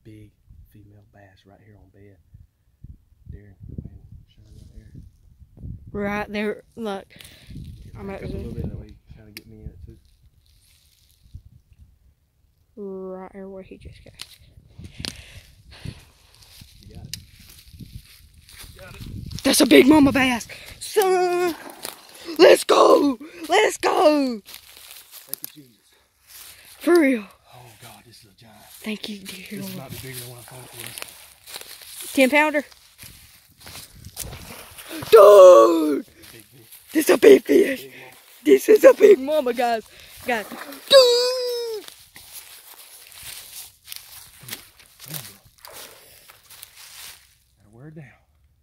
big female bass right here on bed. Darren, man, shine right there. Right there, look. I'm Back up a little bit, that way you can kind of get me in it too. Right there where he just got. You got it. You got it. That's a big mama bass. Son, let's go. Let's go. Thank you, Jesus. For real. Oh God, this is a giant. Thank you, dear This Lord. might be bigger than what I thought it was. 10-pounder. Dude, Big fish. this is a big fish. Big one. This is a big mama, guys. Guys, dude. Come on, bro. Gotta wear it down.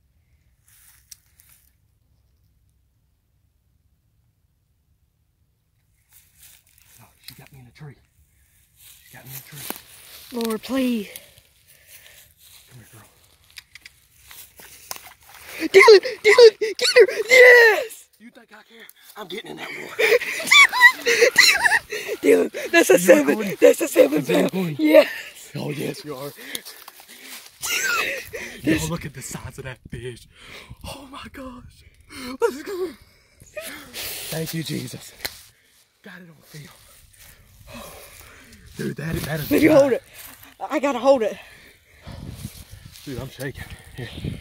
Oh, she got me in a tree. She got me in a tree. Lord, please. Come here, girl. Dylan, get her. Yes. You think I care? I'm getting in that water. Dylan, that's a Are you 7. recording? That's a 7 Is it pound. recording? Yes. Oh, yes, you are. This- Yo, look at the size of that fish. Oh my gosh. Let's go. Thank you, Jesus. Got it on film. Dude, that is. Let me hold it. I gotta hold it. Dude, I'm shaking. Here.